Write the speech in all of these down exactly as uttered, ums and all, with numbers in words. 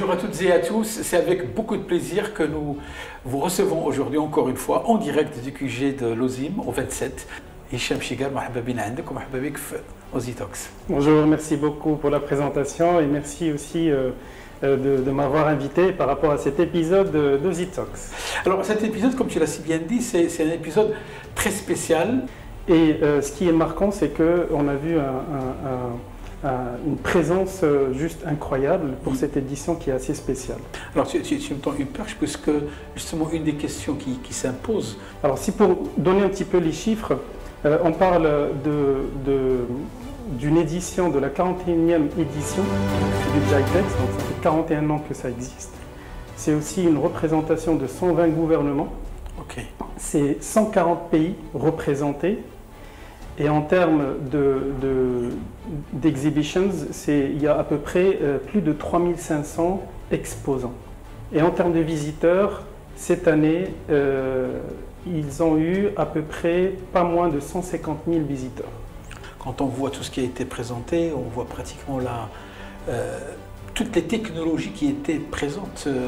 bonjour à toutes et à tous. C'est avec beaucoup de plaisir que nous vous recevons aujourd'hui encore une fois en direct du Q G de l'Ozim au vingt-sept. Hicham Chigar, مرحبا بنا عندك ومرحبا بك في Ozitox. Bonjour, merci beaucoup pour la présentation et merci aussi euh, de, de m'avoir invité par rapport à cet épisode d'Ozitox. Alors cet épisode, comme tu l'as si bien dit, c'est un épisode très spécial. Et euh, ce qui est marquant, c'est qu'on a vu un, un, un, une présence juste incroyable pour cette édition qui est assez spéciale. Alors tu, tu, tu me tends une perche puisque justement une des questions qui, qui s'impose. Alors si pour donner un petit peu les chiffres, euh, on parle de, de, d'une édition, de la quarante et unième édition du GITEX, donc ça fait quarante et un ans que ça existe. C'est aussi une représentation de cent vingt gouvernements. Okay. C'est cent quarante pays représentés. Et en termes d'exhibitions, de, de, il y a à peu près euh, plus de trois mille cinq cents exposants. Et en termes de visiteurs, cette année, euh, ils ont eu à peu près pas moins de cent cinquante mille visiteurs. Quand on voit tout ce qui a été présenté, on voit pratiquement là, euh, toutes les technologies qui étaient présentes. Euh...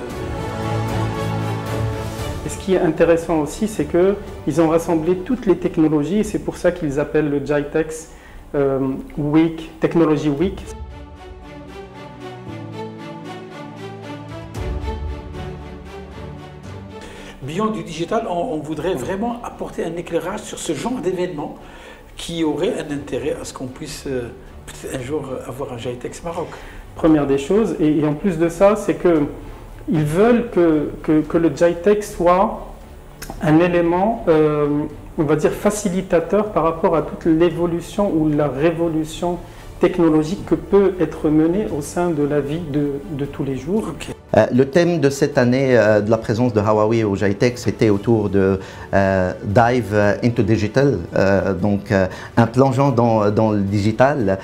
Et ce qui est intéressant aussi, c'est qu'ils ont rassemblé toutes les technologies et c'est pour ça qu'ils appellent le GITEX euh, Week, Technology Week. Beyond du digital, on, on voudrait vraiment apporter un éclairage sur ce genre d'événement qui aurait un intérêt à ce qu'on puisse euh, peut-être un jour avoir un GITEX Maroc. Première des choses, et, et en plus de ça, c'est que ils veulent que, que, que le GITEX soit un élément, euh, on va dire, facilitateur par rapport à toute l'évolution ou la révolution technologique que peut être menée au sein de la vie de, de tous les jours. Okay. Euh, le thème de cette année euh, de la présence de Huawei au GITEX était autour de euh, Dive into Digital, euh, donc euh, un plongeon dans, dans le digital.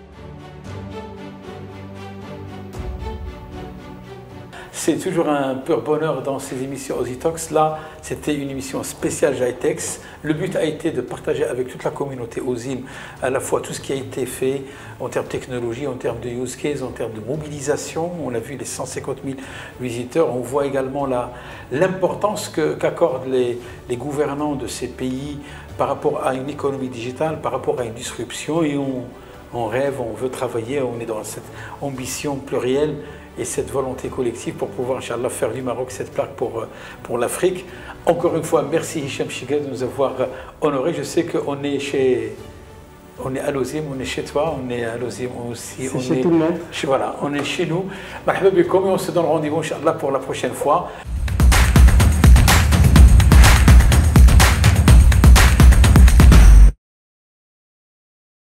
C'est toujours un pur bonheur dans ces émissions Ozitox. Là, c'était une émission spéciale GITEX. Le but a été de partager avec toute la communauté Ozim à la fois tout ce qui a été fait en termes de technologie, en termes de use case, en termes de mobilisation. On a vu les cent cinquante mille visiteurs. On voit également l'importance qu'accordent les, les gouvernants de ces pays par rapport à une économie digitale, par rapport à une disruption. Et on, on rêve, on veut travailler, on est dans cette ambition plurielle et cette volonté collective pour pouvoir, Inch'Allah, faire du Maroc cette plaque pour, pour l'Afrique. Encore une fois, merci Hicham Chigar de nous avoir honorés. Je sais qu'on est chez... On est à l'Ozim, on est chez toi, on est à l'Ozim aussi. C'est chez tout le monde. Voilà, on est chez nous. Marhaba bikoum et on se donne rendez-vous, Inch'Allah, pour la prochaine fois.